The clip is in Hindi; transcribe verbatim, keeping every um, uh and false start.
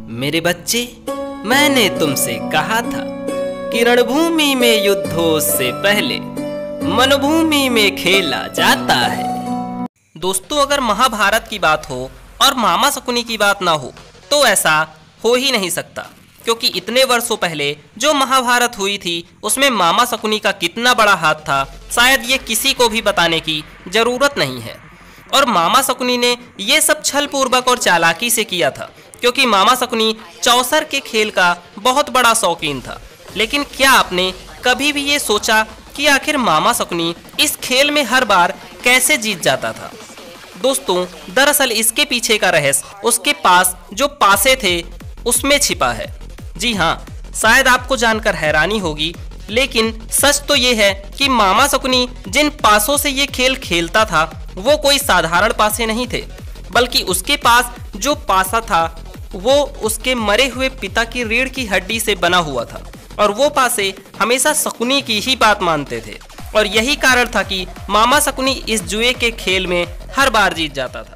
मेरे बच्चे, मैंने तुमसे कहा था कि रणभूमि में युद्ध हो उससे पहले मनभूमि में खेला जाता है। दोस्तों, अगर महाभारत की बात हो और मामा शकुनी की बात ना हो तो ऐसा हो ही नहीं सकता, क्योंकि इतने वर्षों पहले जो महाभारत हुई थी उसमें मामा शकुनी का कितना बड़ा हाथ था, शायद ये किसी को भी बताने की जरूरत नहीं है। और मामा शकुनी ने ये सब छल पूर्वक और चालाकी से किया था, क्योंकि मामा शकुनी चौसर के खेल का बहुत बड़ा शौकीन था। लेकिन क्या आपने कभी भी ये सोचा कि आखिर मामा शकुनी इस खेल में हर बार कैसे जीत जाता था? दोस्तों, दरअसल इसके पीछे का रहस्य उसके पास जो पासे थे उसमें छिपा है। जी हाँ, शायद आपको जानकर हैरानी होगी, लेकिन सच तो ये है कि मामा शकुनी जिन पासों से ये खेल खेलता था वो कोई साधारण पासे नहीं थे, बल्कि उसके पास जो पासा था वो उसके मरे हुए पिता की रीढ़ की हड्डी से बना हुआ था, और वो पासे हमेशा शकुनी की ही बात मानते थे। और यही कारण था कि मामा शकुनी इस जुए के खेल में हर बार जीत जाता था।